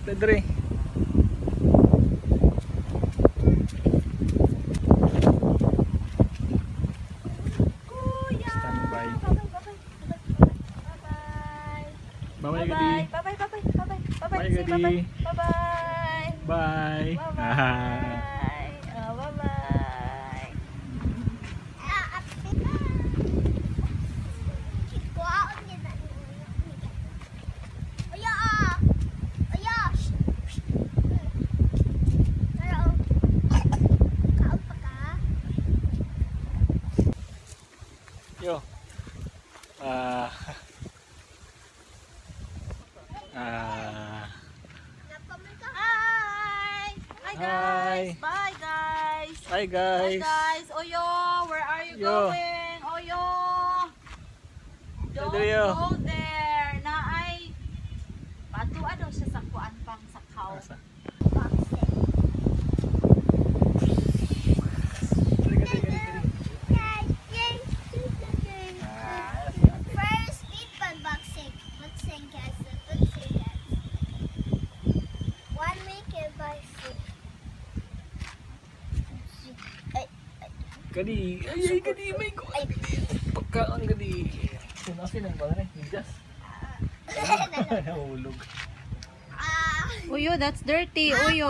Pedre. Standby. Bye-bye, Gadi. Bye-bye. Bye, Gadi. Bye-bye. Bye. Bye-bye. Yo. Hi. Hi guys. Bye guys. Hi guys. Bye guys. Oyo, where are you Yo. going? Oyo. Don't Yo. go there. Na ay patuan daw siya sa kuan pang sakaw. Asa? First people boxing. Boxing guys. 1 week boxing. Gadi. Ay, Gadi. May ko. Pagkaan, Gadi. Sinasin ang bala ni Jas. Nahulog. Uyo, that's dirty. Uyo.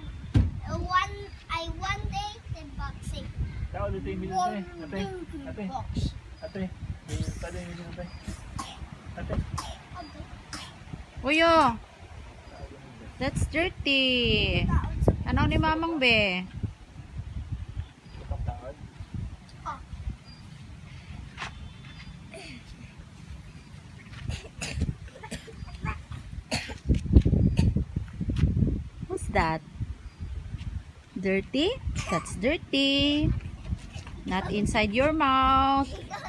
One day in boxing. Tao dito yung bilhin tayo. Ate. Ate. Ate. Ate. Uyo. That's dirty. Ano ni mamang be? What's that? Dirty? That's dirty. Not inside your mouth.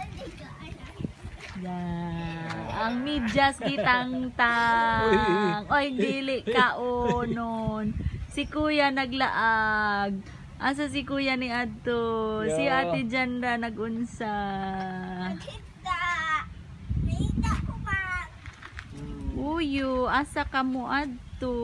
Yeah. Ang medyas kitang-tang. Oy, dili ka noon. Si kuya naglaag. Asa si kuya ni Adto? Si ate Janda nagunsa. Nakita ko ba? Uyo, asa ka mo Adto?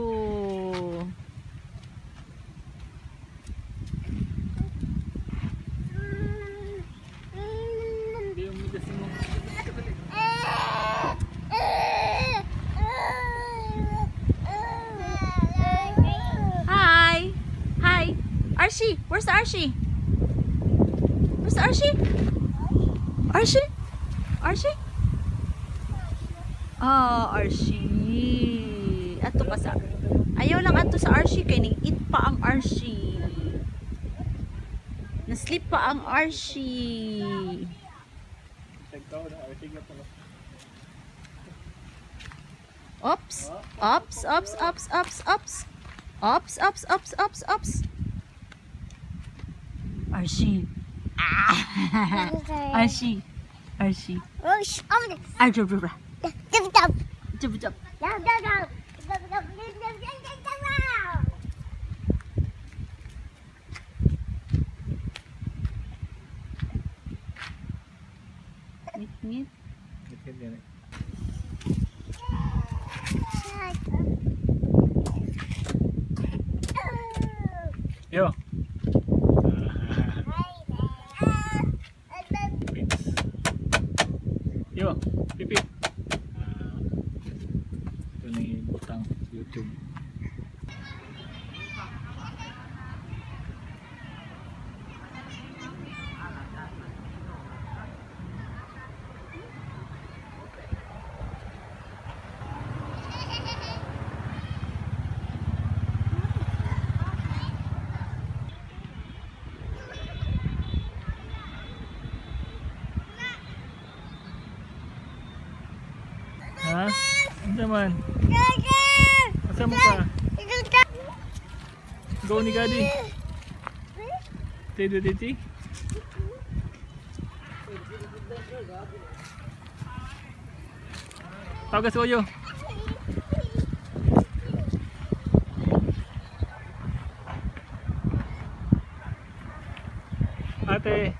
Hi! Hi! Archie! Where's Archie? Where's Archie? Archie? Archie? Oh, Archie. Ato ka sa... Ayaw lang ato sa Archie kay ning-eat pa ang Archie. Nasleep pa ang Archie. Ops, ops, ops, ops, ops, ops. Ops, ops, ops, ops, ops. Archie. Archie. Archie. Archie. Jump, jump. Ngit. Yo. Yo, pipit. Ito na yung butang YouTube. Ha? Ano naman? Asa mo ka? Go ni Gadi. Tedo titi. Tawag sa uyo. Ate.